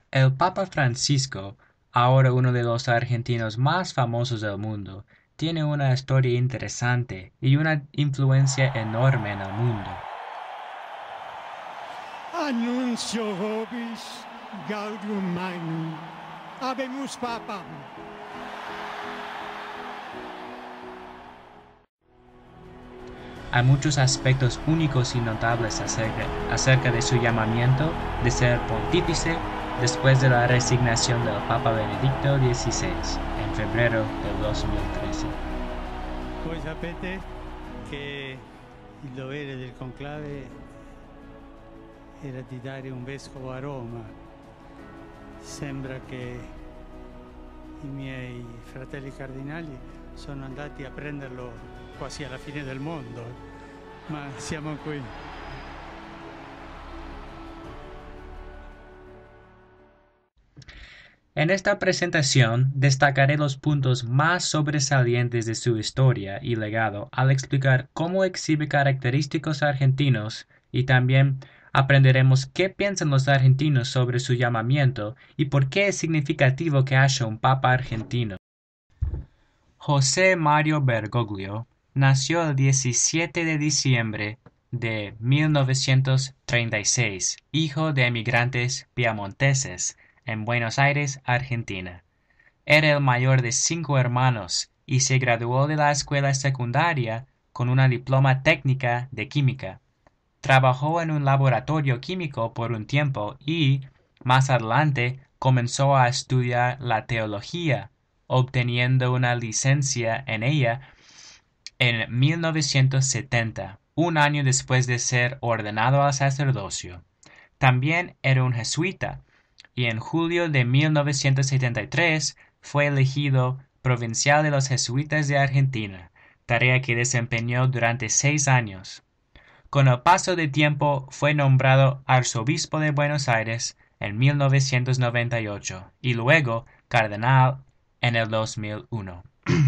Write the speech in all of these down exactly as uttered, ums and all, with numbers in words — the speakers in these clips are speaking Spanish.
El Papa Francisco, ahora uno de los argentinos más famosos del mundo, tiene una historia interesante y una influencia enorme en el mundo. Annuncio vobis gaudium magnum. Habemus papam. Hay muchos aspectos únicos y notables acerca, acerca de su llamamiento de ser pontífice después de la resignación del Papa Benedicto dieciséis en febrero del dos mil trece. Voi sapete che il dovere del conclave era di dare un vescovo a Roma. Sembra che i miei fratelli cardinali sono andati a prenderlo quasi alla fine del mondo, ma siamo qui. En esta presentación destacaré los puntos más sobresalientes de su historia y legado al explicar cómo exhibe característicos argentinos y también aprenderemos qué piensan los argentinos sobre su llamamiento y por qué es significativo que haya un papa argentino. José Mario Bergoglio nació el diecisiete de diciembre de mil novecientos treinta y seis, hijo de emigrantes piamonteses, en Buenos Aires, Argentina. Era el mayor de cinco hermanos y se graduó de la escuela secundaria con una diploma técnica de química. Trabajó en un laboratorio químico por un tiempo y, más adelante, comenzó a estudiar la teología, obteniendo una licencia en ella en mil novecientos setenta, un año después de ser ordenado al sacerdocio. También era un jesuita, y en julio de mil novecientos setenta y tres fue elegido provincial de los jesuitas de Argentina, tarea que desempeñó durante seis años. Con el paso del tiempo fue nombrado arzobispo de Buenos Aires en mil novecientos noventa y ocho y luego cardenal en el dos mil uno.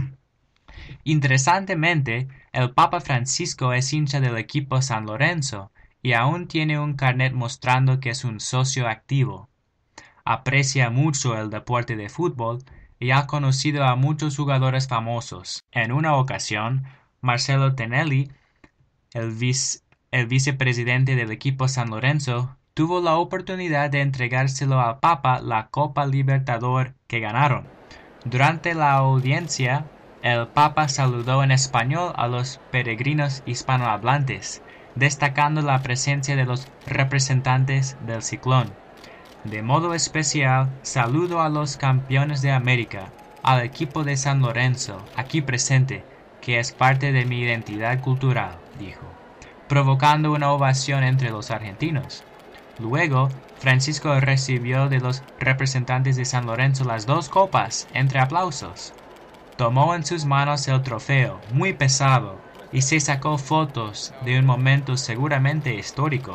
Interesantemente, el Papa Francisco es hincha del equipo San Lorenzo y aún tiene un carnet mostrando que es un socio activo. Aprecia mucho el deporte de fútbol y ha conocido a muchos jugadores famosos. En una ocasión, Marcelo Tinelli, el, vice, el vicepresidente del equipo San Lorenzo, tuvo la oportunidad de entregárselo al Papa la Copa Libertador que ganaron. Durante la audiencia, el Papa saludó en español a los peregrinos hispanohablantes, destacando la presencia de los representantes del ciclón. De modo especial, saludo a los campeones de América, al equipo de San Lorenzo, aquí presente, que es parte de mi identidad cultural, dijo, provocando una ovación entre los argentinos. Luego, Francisco recibió de los representantes de San Lorenzo las dos copas, entre aplausos. Tomó en sus manos el trofeo, muy pesado, y se sacó fotos de un momento seguramente histórico.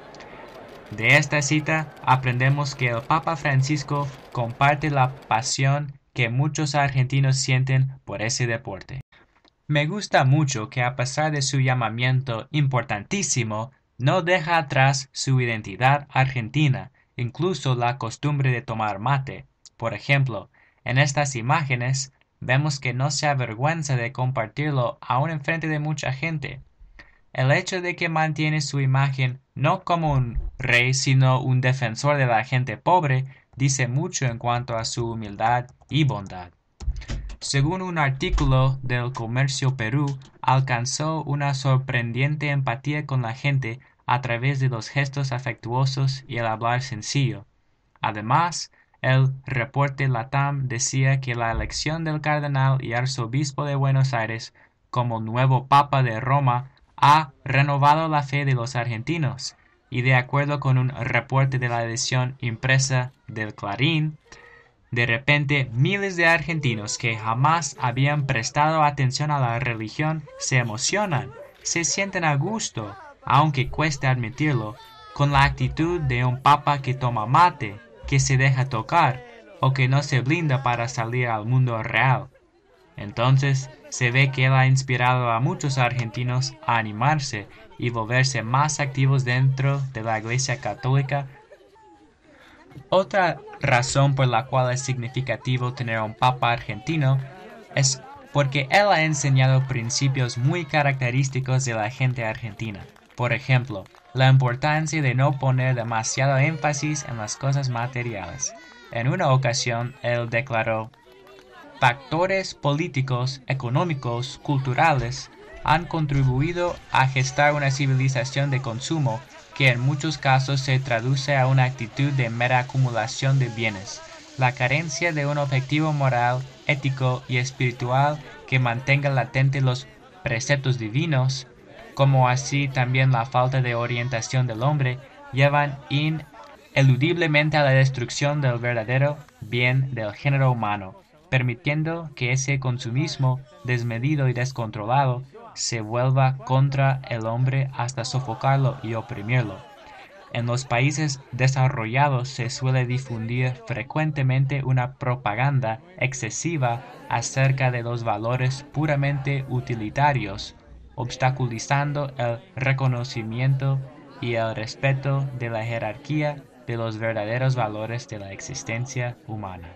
De esta cita aprendemos que el Papa Francisco comparte la pasión que muchos argentinos sienten por ese deporte. Me gusta mucho que a pesar de su llamamiento importantísimo, no deja atrás su identidad argentina, incluso la costumbre de tomar mate. Por ejemplo, en estas imágenes vemos que no se avergüenza de compartirlo aún en frente de mucha gente. El hecho de que mantiene su imagen no como un rey sino un defensor de la gente pobre dice mucho en cuanto a su humildad y bondad. Según un artículo del Comercio Perú, alcanzó una sorprendente empatía con la gente a través de los gestos afectuosos y el hablar sencillo. Además, el reporte Latam decía que la elección del cardenal y arzobispo de Buenos Aires como nuevo papa de Roma ha renovado la fe de los argentinos, y de acuerdo con un reporte de la edición impresa del Clarín, de repente miles de argentinos que jamás habían prestado atención a la religión se emocionan, se sienten a gusto, aunque cueste admitirlo, con la actitud de un papa que toma mate, que se deja tocar o que no se blinda para salir al mundo real. Entonces se ve que él ha inspirado a muchos argentinos a animarse y volverse más activos dentro de la Iglesia Católica, Otra razón por la cual es significativo tener un papa argentino es porque él ha enseñado principios muy característicos de la gente argentina. Por ejemplo, la importancia de no poner demasiado énfasis en las cosas materiales. En una ocasión, él declaró: factores políticos, económicos, culturales han contribuido a gestar una civilización de consumo que en muchos casos se traduce a una actitud de mera acumulación de bienes. La carencia de un objetivo moral, ético y espiritual que mantenga latentes los preceptos divinos, como así también la falta de orientación del hombre, llevan ineludiblemente a la destrucción del verdadero bien del género humano, permitiendo que ese consumismo desmedido y descontrolado se vuelva contra el hombre hasta sofocarlo y oprimirlo. En los países desarrollados se suele difundir frecuentemente una propaganda excesiva acerca de los valores puramente utilitarios, obstaculizando el reconocimiento y el respeto de la jerarquía de los verdaderos valores de la existencia humana.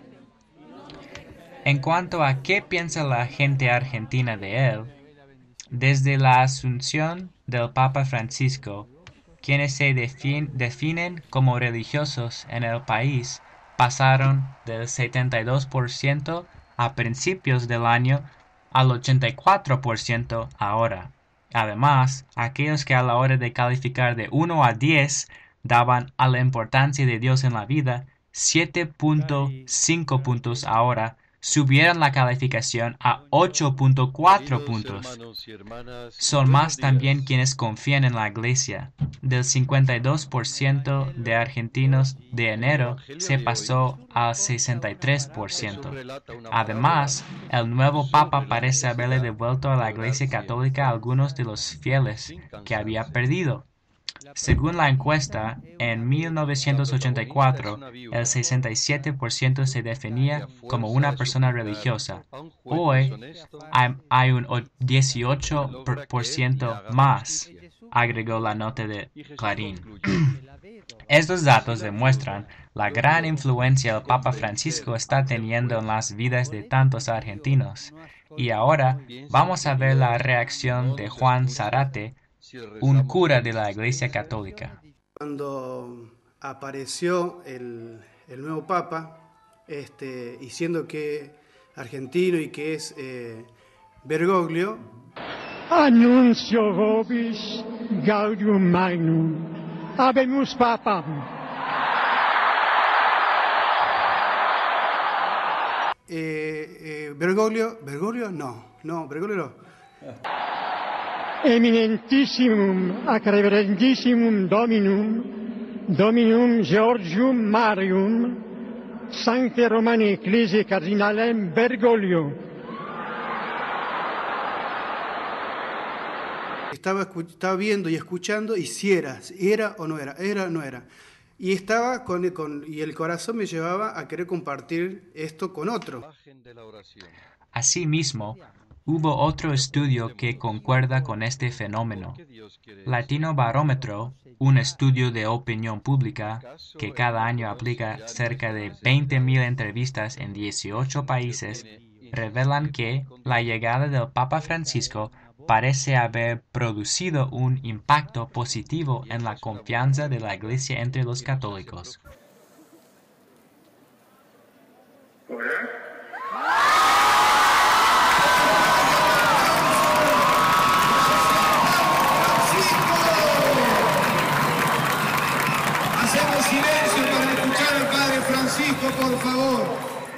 En cuanto a qué piensa la gente argentina de él, desde la asunción del Papa Francisco, quienes se defin- definen como religiosos en el país pasaron del setenta y dos por ciento a principios del año al ochenta y cuatro por ciento ahora. Además, aquellos que a la hora de calificar de uno a diez daban a la importancia de Dios en la vida siete punto cinco puntos ahora, subieron la calificación a ocho punto cuatro puntos. Son más también quienes confían en la Iglesia. Del cincuenta y dos por ciento de argentinos de enero se pasó al sesenta y tres por ciento. Además, el nuevo Papa parece haberle devuelto a la Iglesia Católica a algunos de los fieles que había perdido. Según la encuesta, en mil novecientos ochenta y cuatro, el sesenta y siete por ciento se definía como una persona religiosa. Hoy hay, hay un dieciocho por ciento más, agregó la nota de Clarín. Estos datos demuestran la gran influencia el Papa Francisco está teniendo en las vidas de tantos argentinos. Y ahora vamos a ver la reacción de Juan Zarate, un cura de la Iglesia Católica. Cuando apareció el, el nuevo Papa, este, y siendo que argentino y que es eh, Bergoglio, Annuncio vobis gaudium magnum, habemus Papam. eh, eh, Bergoglio, Bergoglio no, no, Bergoglio no. Eminentissimum ac reverendissimum Dominum, Dominum Georgium Marium, Sancte Romani Ecclesiae Cardinalem Bergoglio. Estaba, estaba viendo y escuchando y si era, si era o no era, era o no era. Y estaba con, con, y el corazón me llevaba a querer compartir esto con otro. Asimismo, hubo otro estudio que concuerda con este fenómeno. Latino Barómetro, un estudio de opinión pública que cada año aplica cerca de veinte mil entrevistas en dieciocho países, revelan que la llegada del Papa Francisco parece haber producido un impacto positivo en la confianza de la Iglesia entre los católicos. Hacemos silencio para escuchar al Padre Francisco, por favor.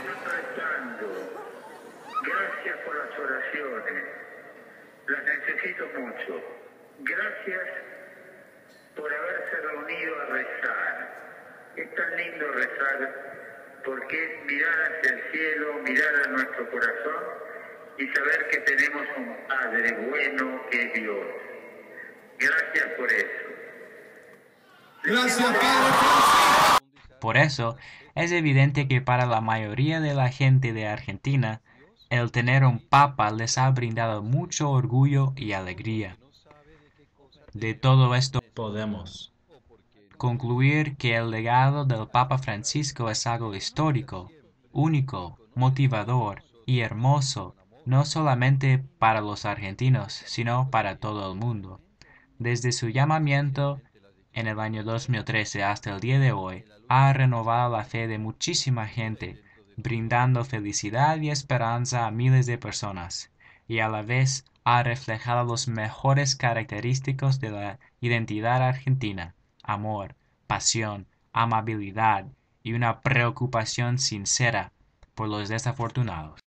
Gracias por las oraciones. Las necesito mucho. Gracias por haberse reunido a rezar. Es tan lindo rezar porque es mirar hacia el cielo, mirar a nuestro corazón y saber que tenemos un Padre bueno que es Dios. Gracias por eso. Gracias, Padre Francisco. Por eso, es evidente que para la mayoría de la gente de Argentina, el tener un papa les ha brindado mucho orgullo y alegría. De todo esto podemos concluir que el legado del Papa Francisco es algo histórico, único, motivador y hermoso, no solamente para los argentinos, sino para todo el mundo. Desde su llamamiento en el año dos mil trece hasta el día de hoy, ha renovado la fe de muchísima gente, brindando felicidad y esperanza a miles de personas, y a la vez ha reflejado las mejores características de la identidad argentina: amor, pasión, amabilidad y una preocupación sincera por los desafortunados.